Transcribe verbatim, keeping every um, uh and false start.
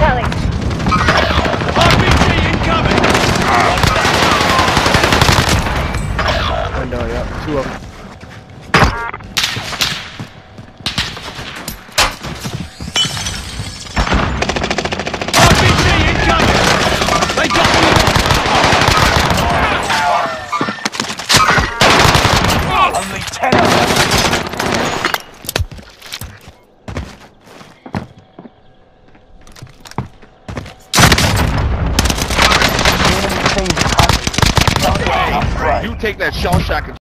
tally. R P G incoming! Window, yeah. Two of them. R P G incoming! They got me! Only ten of them! You take that shell shock and